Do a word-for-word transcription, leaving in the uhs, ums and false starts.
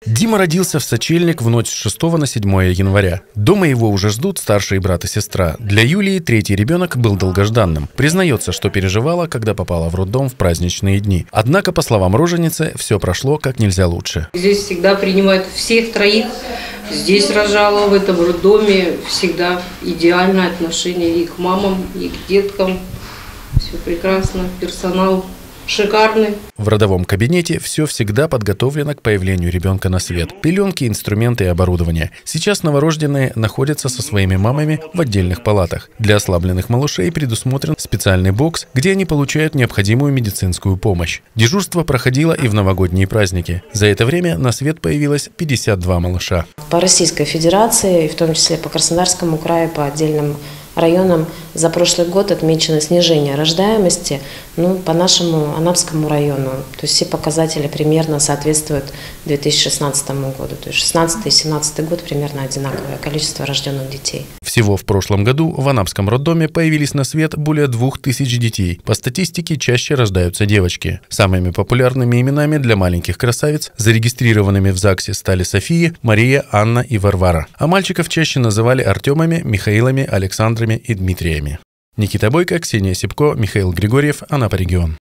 Дима родился в сочельник в ночь с шестого на седьмое января. Дома его уже ждут старший брат и сестра. Для Юлии третий ребенок был долгожданным. Признается, что переживала, когда попала в роддом в праздничные дни. Однако, по словам роженицы, все прошло как нельзя лучше. Здесь всегда принимают всех троих. Здесь рожала, в этом роддоме. Всегда идеальное отношение и к мамам, и к деткам. Все прекрасно, персонал шикарный. В родовом кабинете все всегда подготовлено к появлению ребенка на свет. Пеленки, инструменты и оборудование. Сейчас новорожденные находятся со своими мамами в отдельных палатах. Для ослабленных малышей предусмотрен специальный бокс, где они получают необходимую медицинскую помощь. Дежурство проходило и в новогодние праздники. За это время на свет появилось пятьдесят два малыша. По Российской Федерации, и в том числе по Краснодарскому краю, по отдельным районам за прошлый год отмечено снижение рождаемости, ну, по нашему Анапскому району. То есть все показатели примерно соответствуют две тысячи шестнадцатому году. То есть шестнадцатый и семнадцатый год примерно одинаковое количество рожденных детей. Всего в прошлом году в Анапском роддоме появились на свет более двух тысяч детей. По статистике чаще рождаются девочки. Самыми популярными именами для маленьких красавиц, зарегистрированными в ЗАГСе, стали София, Мария, Анна и Варвара. А мальчиков чаще называли Артемами, Михаилами, Александрами и Дмитриями. Никита Бойко, Ксения Сипко, Михаил Григорьев, Анапа регион.